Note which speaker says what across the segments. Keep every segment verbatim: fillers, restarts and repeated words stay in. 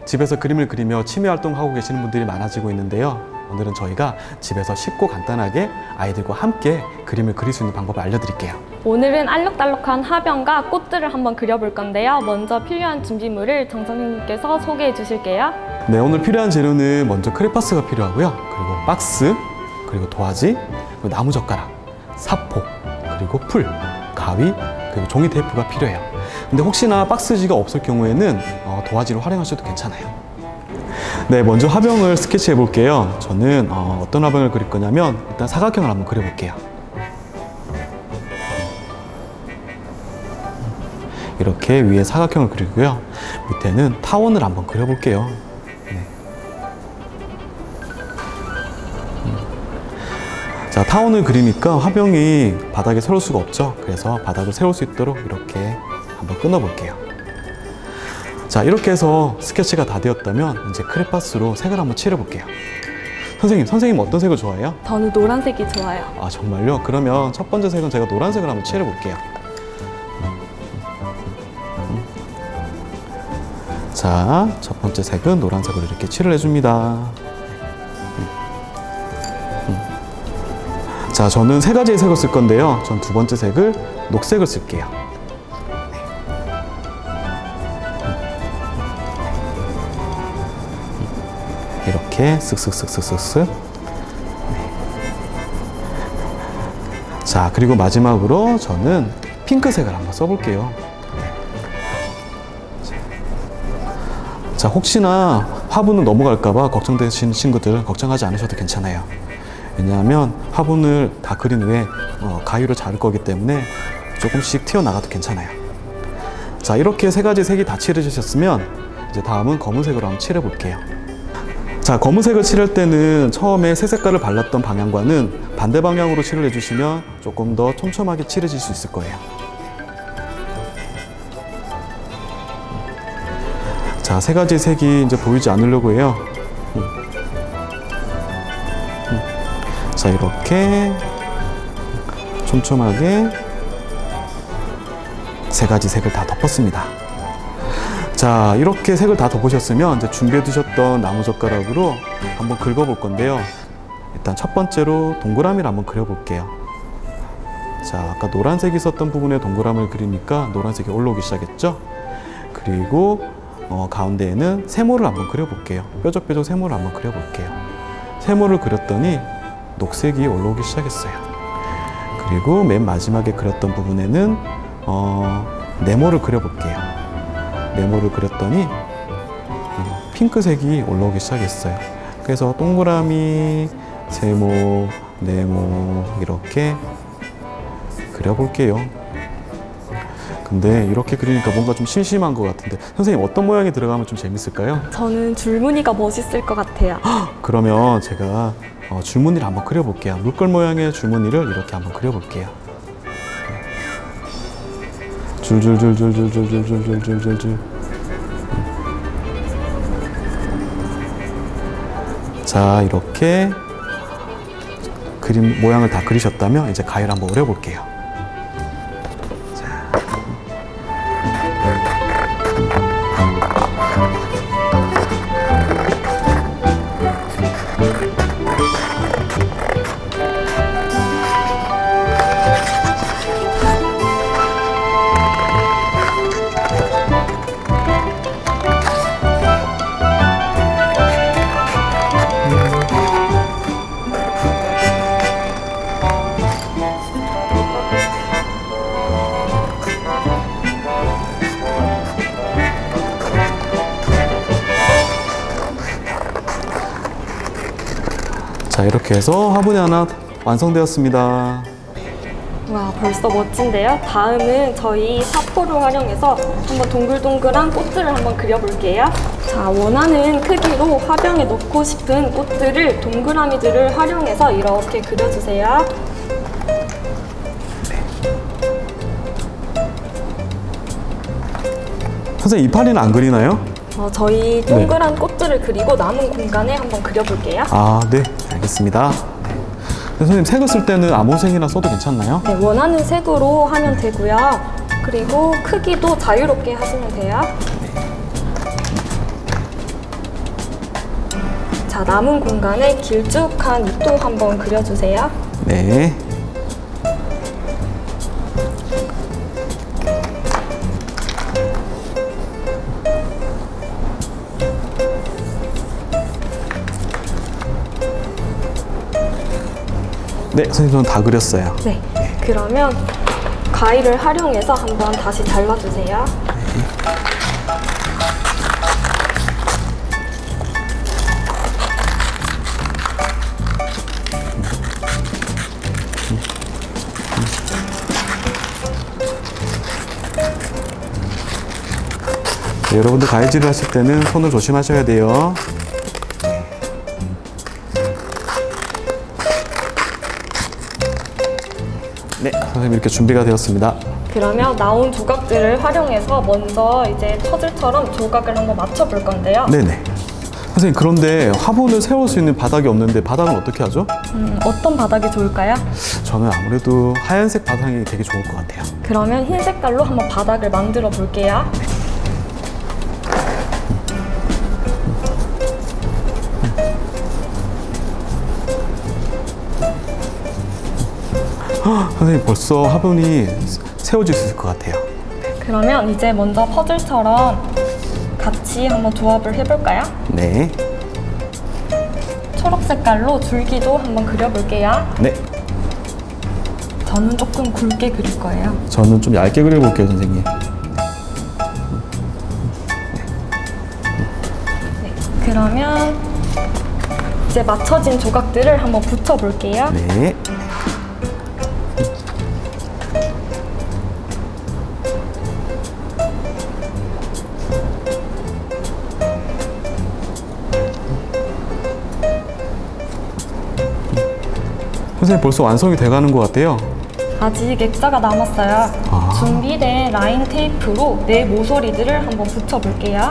Speaker 1: 집에서 그림을 그리며 취미 활동하고 계시는 분들이 많아지고 있는데요. 오늘은 저희가 집에서 쉽고 간단하게 아이들과 함께 그림을 그릴 수 있는 방법을 알려드릴게요.
Speaker 2: 오늘은 알록달록한 화병과 꽃들을 한번 그려볼 건데요. 먼저 필요한 준비물을 정 선생님께서 소개해 주실게요.
Speaker 1: 네, 오늘 필요한 재료는 먼저 크레파스가 필요하고요. 그리고 박스, 그리고 도화지, 그리고 나무젓가락, 사포, 그리고 풀, 가위, 그리고 종이 테이프가 필요해요. 근데 혹시나 박스지가 없을 경우에는 어, 도화지를 활용하셔도 괜찮아요. 네, 먼저 화병을 스케치해 볼게요. 저는 어, 어떤 화병을 그릴 거냐면 일단 사각형을 한번 그려볼게요. 이렇게 위에 사각형을 그리고요. 밑에는 타원을 한번 그려볼게요. 네. 자, 타원을 그리니까 화병이 바닥에 세울 수가 없죠. 그래서 바닥을 세울 수 있도록 이렇게 한번 끊어볼게요. 자, 이렇게 해서 스케치가 다 되었다면 이제 크레파스로 색을 한번 칠해볼게요. 선생님, 선생님 어떤 색을 좋아해요?
Speaker 2: 저는 노란색이 좋아요.
Speaker 1: 아, 정말요? 그러면 첫 번째 색은 제가 노란색을 한번 칠해볼게요. 자, 첫 번째 색은 노란색으로 이렇게 칠을 해줍니다. 자, 저는 세 가지의 색을 쓸 건데요. 전 두 번째 색을 녹색을 쓸게요. 이렇게 쓱쓱쓱쓱쓱쓱. 자, 그리고 마지막으로 저는 핑크색을 한번 써볼게요. 자, 혹시나 화분을 넘어갈까봐 걱정되시는 친구들은 걱정하지 않으셔도 괜찮아요. 왜냐하면 화분을 다 그린 후에 어, 가위로 자를 거기 때문에 조금씩 튀어나가도 괜찮아요. 자, 이렇게 세 가지 색이 다 칠해주셨으면 이제 다음은 검은색으로 한번 칠해볼게요. 자, 검은색을 칠할 때는 처음에 새 색깔을 발랐던 방향과는 반대 방향으로 칠을 해주시면 조금 더 촘촘하게 칠해질 수 있을 거예요. 자, 세 가지 색이 이제 보이지 않으려고 해요. 자, 이렇게 촘촘하게 세 가지 색을 다 덮었습니다. 자, 이렇게 색을 다 덮으셨으면 이제 준비해 두셨던 나무젓가락으로 한번 긁어볼 건데요. 일단 첫 번째로 동그라미를 한번 그려볼게요. 자, 아까 노란색이 있었던 부분에 동그라미를 그리니까 노란색이 올라오기 시작했죠. 그리고 어, 가운데에는 세모를 한번 그려볼게요. 뾰족뾰족 세모를 한번 그려볼게요. 세모를 그렸더니 녹색이 올라오기 시작했어요. 그리고 맨 마지막에 그렸던 부분에는 어, 네모를 그려볼게요. 네모를 그렸더니 핑크색이 올라오기 시작했어요. 그래서 동그라미, 세모, 네모 이렇게 그려볼게요. 근데 이렇게 그리니까 뭔가 좀 심심한 것 같은데 선생님 어떤 모양이 들어가면 좀 재밌을까요?
Speaker 2: 저는 줄무늬가 멋있을 것 같아요.
Speaker 1: 그러면 제가 어, 줄무늬를 한번 그려볼게요. 물결 모양의 줄무늬를 이렇게 한번 그려볼게요. 줄줄줄줄줄줄줄줄줄줄줄. 자, 이렇게 그림 모양을 다 그리셨다면 이제 가위를 한번 오려볼게요. 자, 이렇게 해서 화분이 하나 완성되었습니다.
Speaker 2: 와, 벌써 멋진데요? 다음은 저희 사포를 활용해서 한번 동글동글한 꽃들을 한번 그려볼게요. 자, 원하는 크기로 화병에 넣고 싶은 꽃들을 동그라미들을 활용해서 이렇게 그려주세요.
Speaker 1: 선생님, 이파리는 안 그리나요?
Speaker 2: 어, 저희 동그란 네. 꽃들을 그리고 남은 공간에 한번 그려볼게요.
Speaker 1: 아, 네, 알겠습니다. 네. 선생님, 색을 쓸 때는 아무 색이나 써도 괜찮나요?
Speaker 2: 네, 원하는 색으로 하면 되고요. 그리고 크기도 자유롭게 하시면 돼요. 자, 남은 공간에 길쭉한 입도 한번 그려주세요.
Speaker 1: 네. 네, 선생님 저는 다 그렸어요.
Speaker 2: 네. 그러면 가위를 활용해서 한번 다시 잘라주세요.
Speaker 1: 네, 여러분들 가위질을 하실 때는 손을 조심하셔야 돼요. 네, 선생님 이렇게 준비가 되었습니다.
Speaker 2: 그러면 나온 조각들을 활용해서 먼저 이제 퍼즐처럼 조각을 한번 맞춰볼 건데요.
Speaker 1: 네네. 선생님 그런데 화분을 세울 수 있는 바닥이 없는데 바닥은 어떻게 하죠?
Speaker 2: 음, 어떤 바닥이 좋을까요?
Speaker 1: 저는 아무래도 하얀색 바닥이 되게 좋을 것 같아요.
Speaker 2: 그러면 흰 색깔로 한번 바닥을 만들어 볼게요.
Speaker 1: 헉, 선생님 벌써 화분이 세워질 수 있을 것 같아요.
Speaker 2: 그러면 이제 먼저 퍼즐처럼 같이 한번 조합을 해볼까요?
Speaker 1: 네.
Speaker 2: 초록 색깔로 줄기도 한번 그려볼게요.
Speaker 1: 네.
Speaker 2: 저는 조금 굵게 그릴 거예요.
Speaker 1: 저는 좀 얇게 그려볼게요, 선생님.
Speaker 2: 네, 그러면 이제 맞춰진 조각들을 한번 붙여볼게요.
Speaker 1: 네. 선생님 벌써 완성이 돼가는 것 같아요.
Speaker 2: 아직 액자가 남았어요.
Speaker 1: 아.
Speaker 2: 준비된 라인 테이프로 네 모서리들을 한번 붙여볼게요.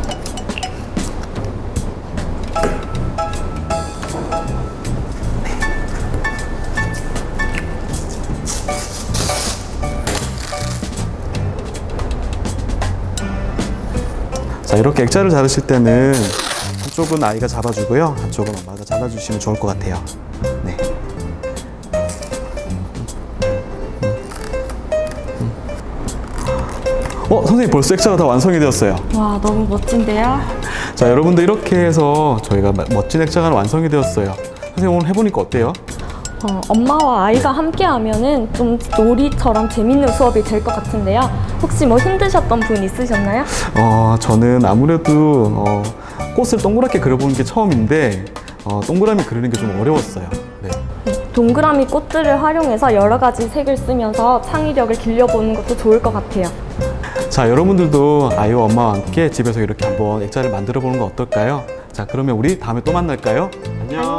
Speaker 1: 자, 이렇게 액자를 자르실 때는 한쪽은 아이가 잡아주고요, 한쪽은 엄마가 잘라주시면 좋을 것 같아요. 네. 어, 선생님 벌써 액자가 다 완성이 되었어요.
Speaker 2: 와, 너무 멋진데요?
Speaker 1: 자, 여러분들 이렇게 해서 저희가 멋진 액자가 완성이 되었어요. 선생님 오늘 해보니까 어때요?
Speaker 2: 어, 엄마와 아이가 함께 하면은 좀 놀이처럼 재밌는 수업이 될 것 같은데요. 혹시 뭐 힘드셨던 분 있으셨나요?
Speaker 1: 어, 저는 아무래도 어, 꽃을 동그랗게 그려보는 게 처음인데 어, 동그라미 그리는 게 좀 어려웠어요. 네.
Speaker 2: 동그라미 꽃들을 활용해서 여러 가지 색을 쓰면서 창의력을 길러보는 것도 좋을 것 같아요.
Speaker 1: 자, 여러분들도 아이와 엄마와 함께 집에서 이렇게 한번 액자를 만들어 보는 건 어떨까요? 자, 그러면 우리 다음에 또 만날까요? 안녕.